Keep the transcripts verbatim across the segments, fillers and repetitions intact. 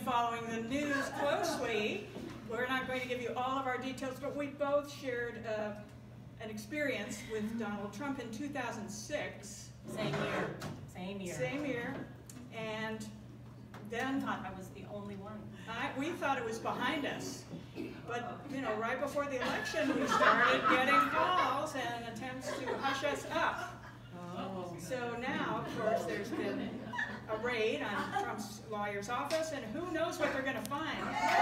following the news closely. We're not going to give you all of our details, but we both shared uh, an experience with Donald Trump in two thousand six. Same year. Same year. Same year. And then I thought I was the only one. I, we thought it was behind us. But, you know, right before the election, we started getting calls and attempts to hush us up. Oh. So now, of course, there's been a raid on Trump's lawyer's office, and who knows what they're going to find.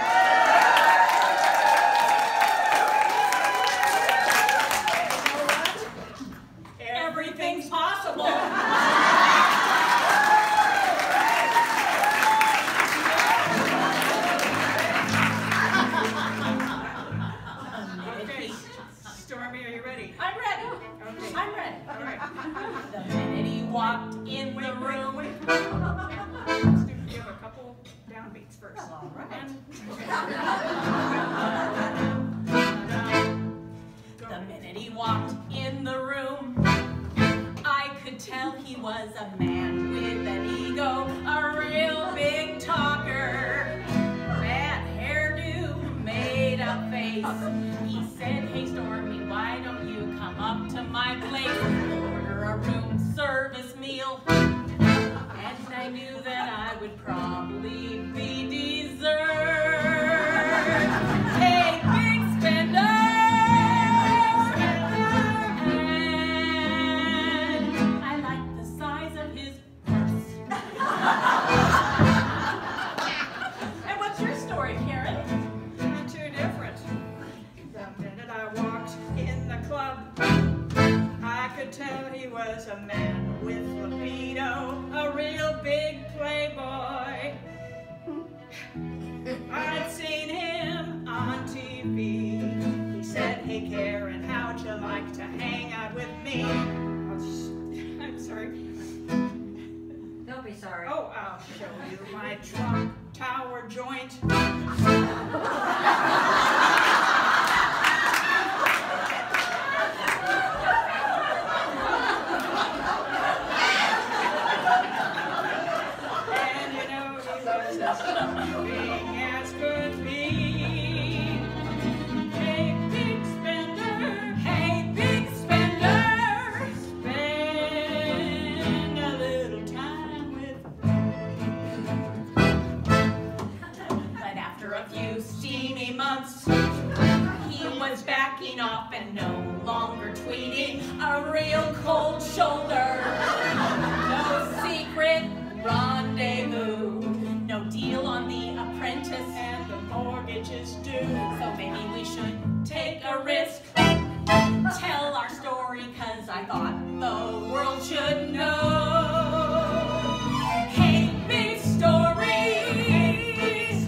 You know what? Everything's possible. Okay, Stormy, are you ready? I'm ready. Okay. I'm ready. All right. The minute he walked in Wait, the wait, room. wait. Let's do, give a couple downbeats first. All right. The minute he walked in the room, I could tell he was a man with an ego, a real big talker. Bad hairdo, made up face. He said, "Hey Stormy, why don't you come up to my place, order a room service meal?" And I knew that I would probably be dessert. Hey, big spender! And I like the size of his purse. And what's your story, Karen? Not too different. The minute I walked in the club, I could tell he was a man with libido, a real big playboy. I'd seen him on T V. He said, "Hey Karen, how'd you like to hang out with me?" I'll sh I'm sorry. Don't be sorry. Oh, I'll show you my Trump Tower joint. And you know, he was as big as could be. Hey, big spender, hey, big spender, spend a little time with me. But after a few steamy months, he was backing off and no longer tweeting, a real cold shoulder. No secret rendezvous, no deal on The Apprentice, And the mortgage is due. so maybe we should take a risk. Tell our story, cause I thought the world should know. Hey, big stories,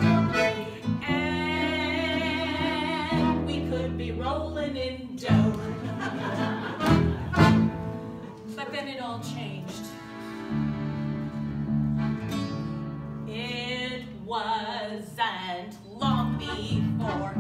and we could be rolling in dough. But then it all changed. It wasn't long before